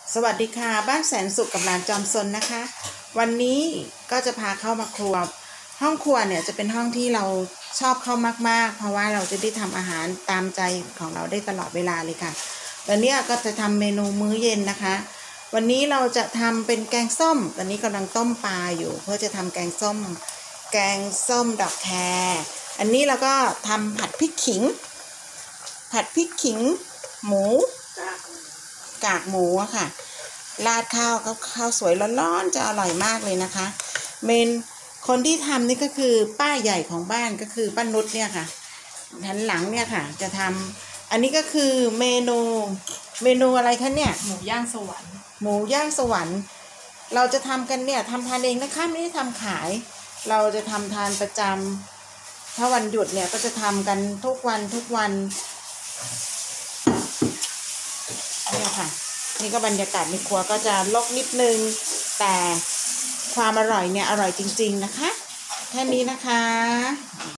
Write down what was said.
สวัสดีค่ะบ้านแสนสุขกับหลานจอมซนนะคะ วันนี้ก็จะพาเข้ามาครัวห้องครัวเนี่ยจะเป็นห้องที่เราชอบเข้ามากๆเพราะว่าเราจะได้ทำอาหารตามใจของเราได้ตลอดเวลาเลยค่ะวันนี้ก็จะทำเมนูมื้อเย็นนะคะวันนี้เราจะทำเป็นแกงส้มตอนนี้กำลังต้มปลาอยู่เพื่อจะทำแกงส้มดอกแครอันนี้เราก็ทำผัดพริกขิงหมูกากหมูอะค่ะราดข้าวสวยร้อนๆจะอร่อยมากเลยนะคะคนที่ทำนี่ก็คือป้าใหญ่ของบ้านก็คือป้านุชเนี่ยค่ะหันหลังเนี่ยค่ะจะทำอันนี้ก็คือเมนูอะไรคะเนี่ยหมูย่างสวรรค์เราจะทำกันเนี่ยทำทานเองนะคะไม่ได้ทำขายเราจะทำทานประจำถ้าวันหยุดเนี่ยก็จะทำกันทุกวันเนี่ยค่ะนี่ก็บรรยากาศในครัวก็จะรกนิดนึงแต่ความอร่อยเนี่ยอร่อยจริงๆนะคะแค่นี้นะคะ